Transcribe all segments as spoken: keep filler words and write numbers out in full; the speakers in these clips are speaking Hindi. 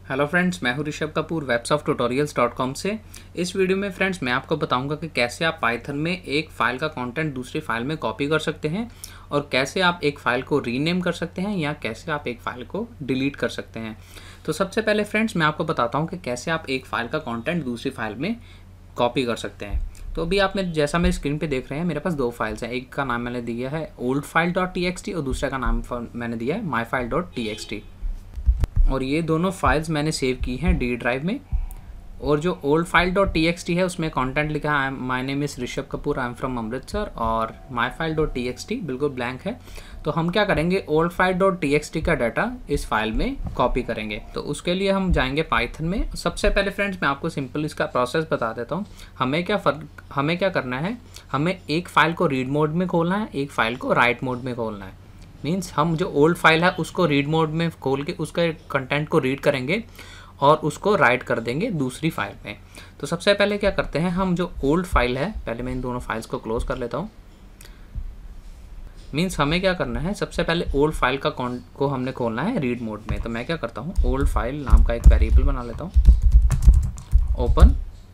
हेलो फ्रेंड्स, मैं हूं Rishabh Kapoor websoft tutorials dot com से। इस वीडियो में फ्रेंड्स मैं आपको बताऊंगा कि कैसे आप पाइथन में एक फ़ाइल का कंटेंट दूसरी फाइल में कॉपी कर सकते हैं और कैसे आप एक फ़ाइल को रीनेम कर सकते हैं या कैसे आप एक फ़ाइल को डिलीट कर सकते हैं। तो सबसे पहले फ्रेंड्स मैं आपको बताता हूँ कि कैसे आप एक फ़ाइल का कॉन्टेंट दूसरी फाइल में कॉपी कर सकते हैं। तो अभी आप मेरे जैसा मेरी स्क्रीन पे देख रहे हैं, मेरे पास दो फाइल्स हैं। एक का नाम मैंने दिया है old file dot T X T और दूसरा का नाम मैंने दिया है my file dot T X T. और ये दोनों फाइल्स मैंने सेव की हैं डी ड्राइव में। और जो old file dot T X T है उसमें कंटेंट लिखा है my name is Rishabh Kapoor, I am from Amritsar, और my file dot T X T बिल्कुल ब्लैंक है। तो हम क्या करेंगे, old file dot T X T का डाटा इस फाइल में कॉपी करेंगे। तो उसके लिए हम जाएंगे पाइथन में। सबसे पहले फ्रेंड्स मैं आपको सिंपल इसका प्रोसेस बता देता हूँ। हमें क्या फर्क हमें क्या करना है, हमें एक फ़ाइल को रीड मोड में खोलना है, एक फ़ाइल को राइट मोड में खोलना है। मीन्स हम जो ओल्ड फाइल है उसको रीड मोड में खोल के उसके कंटेंट को रीड करेंगे और उसको राइट कर देंगे दूसरी फाइल में। तो सबसे पहले क्या करते हैं, हम जो ओल्ड फाइल है, पहले मैं इन दोनों फाइल्स को क्लोज कर लेता हूँ। मीन्स हमें क्या करना है, सबसे पहले ओल्ड फाइल का को हमने खोलना है रीड मोड में। तो मैं क्या करता हूँ, ओल्ड फाइल नाम का एक वेरिएबल बना लेता हूँ, ओपन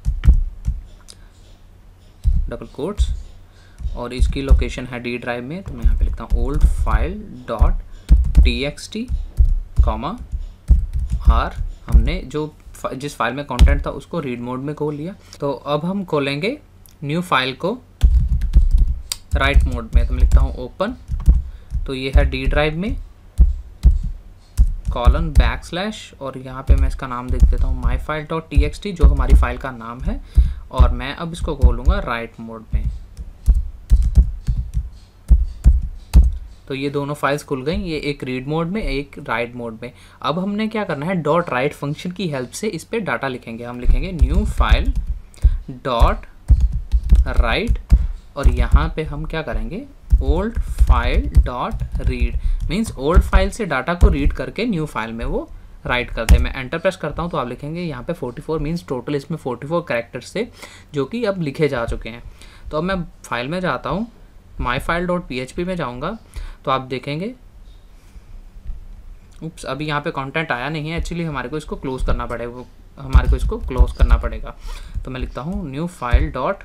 डबल कोट्स, और इसकी लोकेशन है डी ड्राइव में। तो मैं यहाँ पे लिखता हूँ old file dot T X T comma r. हमने जो जिस फाइल में कंटेंट था उसको रीड मोड में खोल लिया। तो अब हम खोलेंगे न्यू फाइल को राइट मोड में। तो मैं लिखता हूँ ओपन, तो ये है डी ड्राइव में, कॉलन बैक स्लैश, और यहाँ पे मैं इसका नाम देख देता हूँ my file dot T X T, जो हमारी फाइल का नाम है। और मैं अब इसको खोलूँगा राइट मोड में। तो ये दोनों फाइल्स खुल गई, ये एक रीड मोड में, एक राइट मोड में। अब हमने क्या करना है, डॉट राइट फंक्शन की हेल्प से इस पे डाटा लिखेंगे। हम लिखेंगे न्यू फाइल डॉट राइट, और यहाँ पे हम क्या करेंगे, old file dot read. Means old file से डाटा को रीड करके न्यू फाइल में वो राइट कर दे। मैं एंटर प्रेस करता हूँ तो आप लिखेंगे यहाँ पे चौवालीस, मीन्स टोटल इसमें चौवालीस कैरेक्टर्स थे जो कि अब लिखे जा चुके हैं। तो अब मैं फाइल में जाता हूँ, my file dot P H P में जाऊँगा, तो आप देखेंगे उप्स अभी यहाँ पे कंटेंट आया नहीं है। एक्चुअली हमारे को इसको क्लोज करना पड़ेगा, हमारे को इसको क्लोज करना पड़ेगा। तो मैं लिखता हूँ न्यू फाइल डॉट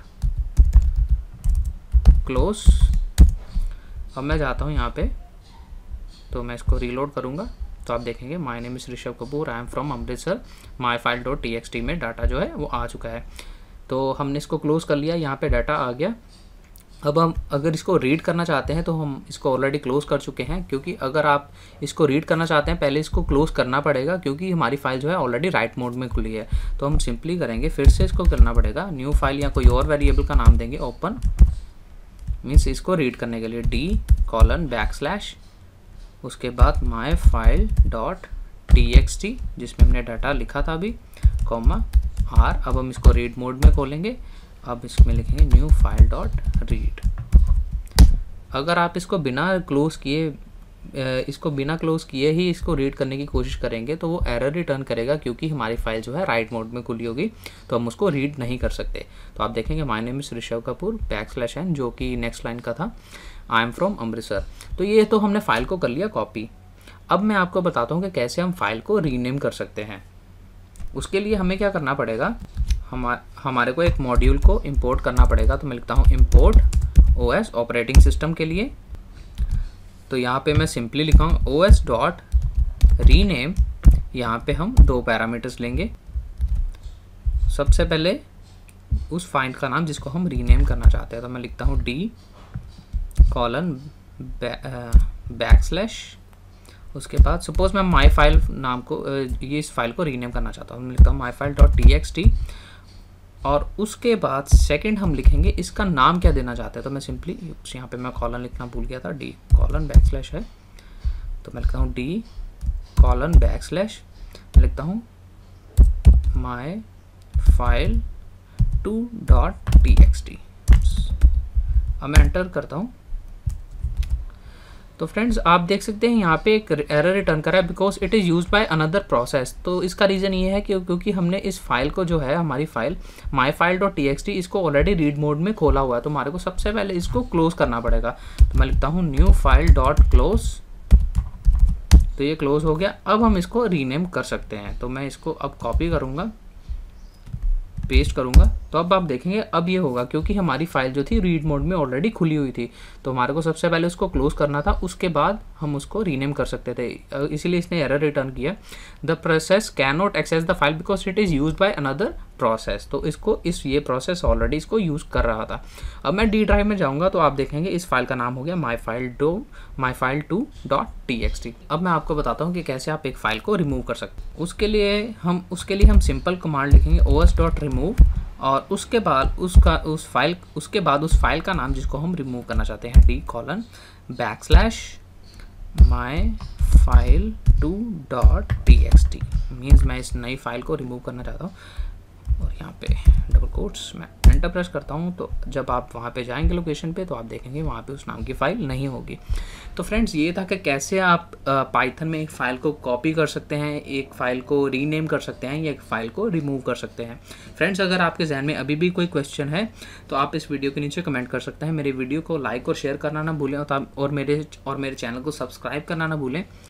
क्लोज। अब मैं जाता हूँ यहाँ पे, तो मैं इसको रीलोड करूँगा, तो आप देखेंगे my name is Rishabh Kapoor, I am from Amritsar, my file dot T X T में डाटा जो है वो आ चुका है। तो हमने इसको क्लोज कर लिया, यहाँ पे डाटा आ गया। अब हम अगर इसको रीड करना चाहते हैं तो हम इसको ऑलरेडी क्लोज कर चुके हैं, क्योंकि अगर आप इसको रीड करना चाहते हैं पहले इसको क्लोज करना पड़ेगा, क्योंकि हमारी फाइल जो है ऑलरेडी राइट मोड में खुली है। तो हम सिंपली करेंगे, फिर से इसको करना पड़ेगा, न्यू फाइल या कोई और वेरिएबल का नाम देंगे, ओपन, मीन्स इसको रीड करने के लिए डी कॉलन बैक स्लैश, उसके बाद my file dot T X T जिसमें हमने डाटा लिखा था अभी, कॉमा आर। अब हम इसको रीड मोड में खोलेंगे। अब इसमें लिखेंगे न्यू फाइल डॉट रीड। अगर आप इसको बिना क्लोज किए इसको बिना क्लोज किए ही इसको रीड करने की कोशिश करेंगे तो वो एरर रिटर्न करेगा, क्योंकि हमारी फाइल जो है राइट मोड में खुली होगी, तो हम उसको रीड नहीं कर सकते। तो आप देखेंगे my name is Rishabh Kapoor backslash N, जो कि नेक्स्ट लाइन का था, आई एम फ्रॉम अमृतसर। तो ये तो हमने फाइल को कर लिया कॉपी। अब मैं आपको बताता हूँ कि कैसे हम फाइल को रीनेम कर सकते हैं। उसके लिए हमें क्या करना पड़ेगा, हमारे हमारे को एक मॉड्यूल को इंपोर्ट करना पड़ेगा। तो मैं लिखता हूँ इंपोर्ट ओएस ऑपरेटिंग सिस्टम के लिए। तो यहाँ पे मैं सिंपली लिखा हूँ ओएस डॉट रीनेम। यहाँ पे हम दो पैरामीटर्स लेंगे। सबसे पहले उस फाइल का नाम जिसको हम रीनेम करना चाहते हैं। तो मैं लिखता हूँ डी कॉलन बैक स्लैश, उसके बाद सपोज मैं माई फाइल नाम को ये इस फाइल को रीनेम करना चाहता हूँ। मैं लिखता हूँ my file dot T X T, और उसके बाद सेकंड हम लिखेंगे इसका नाम क्या देना चाहते हैं। तो मैं सिंपली यहाँ पे मैं कॉलन लिखना भूल गया था, डी कॉलन बैक स्लैश है, तो मैं लिखता हूँ डी कॉलन बैक स्लैश, लिखता हूँ my file two dot T X T. अब मैं एंटर करता हूँ। तो फ्रेंड्स आप देख सकते हैं यहाँ पे एक एरर रिटर्न करा है, because it is used by another process. तो इसका रीज़न ये है कि क्योंकि हमने इस फाइल को जो है हमारी file my file dot T X T इसको ऑलरेडी रीड मोड में खोला हुआ है, तो हमारे को सबसे पहले इसको क्लोज करना पड़ेगा। तो मैं लिखता हूँ न्यू फाइल डॉट क्लोज। तो ये क्लोज हो गया। अब हम इसको रीनेम कर सकते हैं, तो मैं इसको अब कॉपी करूँगा, पेस्ट करूँगा, तो अब आप देखेंगे अब ये होगा, क्योंकि हमारी फाइल जो थी रीड मोड में ऑलरेडी खुली हुई थी, तो हमारे को सबसे पहले उसको क्लोज करना था, उसके बाद हम उसको रीनेम कर सकते थे। इसीलिए इसने एरर रिटर्न किया, the process cannot access the file because it is use by another process. तो इसको इस ये प्रोसेस ऑलरेडी इसको यूज़ कर रहा था। अब मैं डी ड्राइव में जाऊँगा तो आप देखेंगे इस फाइल का नाम हो गया my file do my file two dot T X T. अब मैं आपको बताता हूँ कि कैसे आप एक फाइल को रिमूव कर सकते हैं। उसके लिए हम उसके लिए हम सिंपल कमांड लिखेंगे ओ एस डॉट रिमूव, और उसके बाद उसका उस फाइल उसके बाद उस फाइल का नाम जिसको हम रिमूव करना चाहते हैं, D colon backslash my file two dot T X T, means मैं इस नई फाइल को रिमूव करना चाहता हूँ। और यहाँ पे डबल कोट्स मैं एंटर प्रेस करता हूँ, तो जब आप वहाँ पे जाएंगे लोकेशन पे तो आप देखेंगे वहाँ पे उस नाम की फ़ाइल नहीं होगी। तो फ्रेंड्स ये था कि कैसे आप पाइथन में एक फ़ाइल को कॉपी कर सकते हैं, एक फ़ाइल को रीनेम कर सकते हैं, या एक फ़ाइल को रिमूव कर सकते हैं। फ्रेंड्स अगर आपके जहन में अभी भी कोई क्वेश्चन है तो आप इस वीडियो के नीचे कमेंट कर सकते हैं। मेरे वीडियो को लाइक और शेयर करना ना भूलें, और मेरे और मेरे चैनल को सब्सक्राइब करना ना भूलें।